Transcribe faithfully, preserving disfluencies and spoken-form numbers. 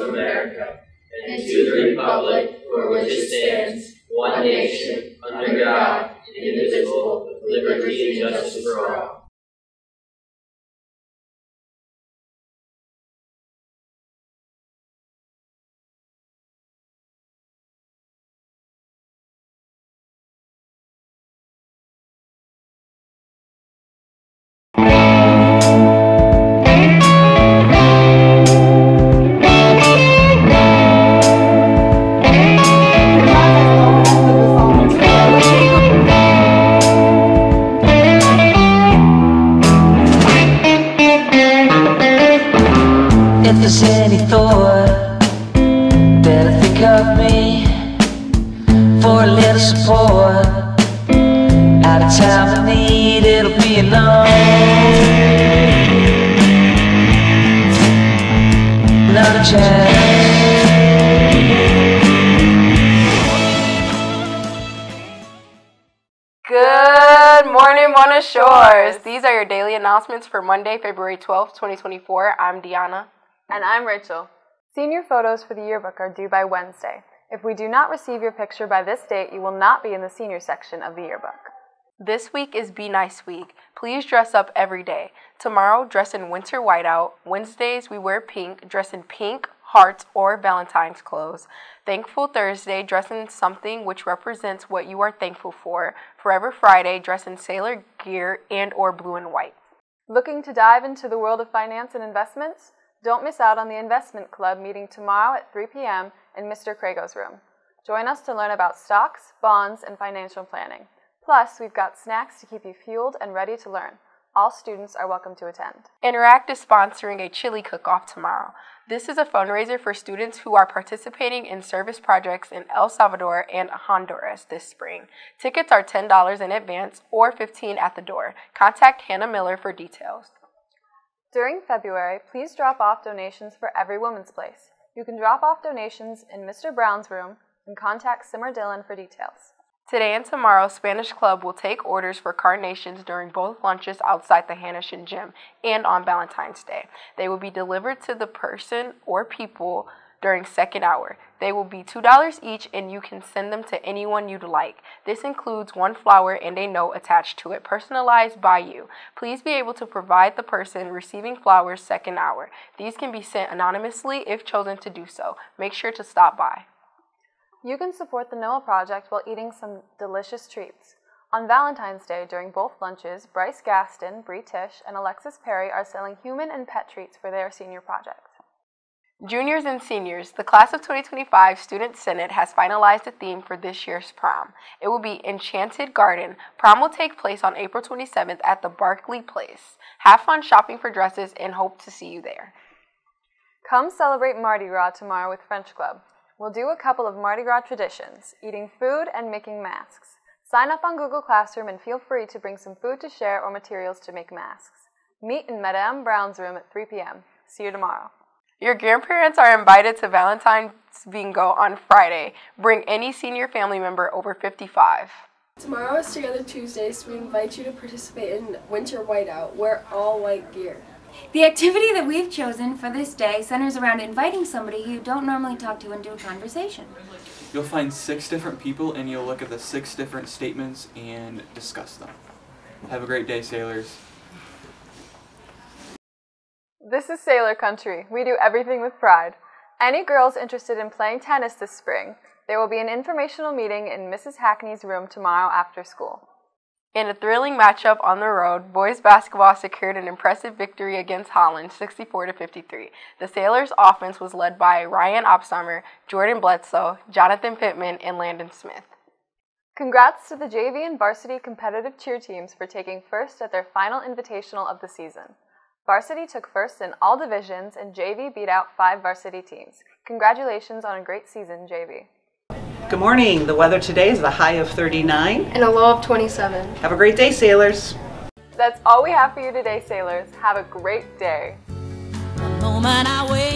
of America, and to the republic for which it stands, one nation, under God, indivisible, with liberty and justice for all. If there's any thought, better think of me for a little support. At a time of need, it'll be enough. Not a chance. Good morning, Mona Shores. These are your daily announcements for Monday, February twelfth, twenty twenty-four. I'm Deanna. And I'm Rachel. Senior photos for the yearbook are due by Wednesday. If we do not receive your picture by this date, you will not be in the senior section of the yearbook. This week is Be Nice Week. Please dress up every day. Tomorrow, dress in winter whiteout. Wednesdays, we wear pink. Dress in pink, hearts, or Valentine's clothes. Thankful Thursday, dress in something which represents what you are thankful for. Forever Friday, dress in sailor gear and or blue and white. Looking to dive into the world of finance and investments? Don't miss out on the Investment Club meeting tomorrow at three p m in Mister Crago's room. Join us to learn about stocks, bonds, and financial planning. Plus, we've got snacks to keep you fueled and ready to learn. All students are welcome to attend. Interact is sponsoring a chili cook-off tomorrow. This is a fundraiser for students who are participating in service projects in El Salvador and Honduras this spring. Tickets are ten dollars in advance or fifteen dollars at the door. Contact Hannah Miller for details. During February, please drop off donations for Every Woman's Place. You can drop off donations in Mister Brown's room and contact Simmer Dillon for details. Today and tomorrow, Spanish Club will take orders for carnations during both lunches outside the Hannah-Shin Gym and on Valentine's Day. They will be delivered to the person or people during second hour. They will be two dollars each and you can send them to anyone you'd like. This includes one flower and a note attached to it, personalized by you. Please be able to provide the person receiving flowers second hour. These can be sent anonymously if chosen to do so. Make sure to stop by. You can support the Noah Project while eating some delicious treats. On Valentine's Day, during both lunches, Bryce Gaston, Bree Tish, and Alexis Perry are selling human and pet treats for their senior project. Juniors and seniors, the class of twenty twenty-five Student Senate has finalized a theme for this year's prom. It will be Enchanted Garden. Prom will take place on April twenty-seventh at the Barclay Place. Have fun shopping for dresses and hope to see you there. Come celebrate Mardi Gras tomorrow with French Club. We'll do a couple of Mardi Gras traditions, eating food and making masks. Sign up on Google Classroom and feel free to bring some food to share or materials to make masks. Meet in Madame Brown's room at three p m See you tomorrow. Your grandparents are invited to Valentine's Bingo on Friday. Bring any senior family member over fifty-five. Tomorrow is Together Tuesday, so we invite you to participate in Winter Whiteout. Wear all white gear. The activity that we've chosen for this day centers around inviting somebody who you don't normally talk to into a conversation. You'll find six different people and you'll look at the six different statements and discuss them. Have a great day, sailors. This is Sailor Country. We do everything with pride. Any girls interested in playing tennis this spring, there will be an informational meeting in Missus Hackney's room tomorrow after school. In a thrilling matchup on the road, boys basketball secured an impressive victory against Holland, sixty-four to fifty-three. The Sailors' offense was led by Ryan Opsummer, Jordan Bledsoe, Jonathan Pittman, and Landon Smith. Congrats to the J V and varsity competitive cheer teams for taking first at their final invitational of the season. Varsity took first in all divisions, and J V beat out five varsity teams. Congratulations on a great season, J V. Good morning. The weather today is a high of thirty-nine. And a low of twenty-seven. Have a great day, sailors. That's all we have for you today, sailors. Have a great day. The moment I wake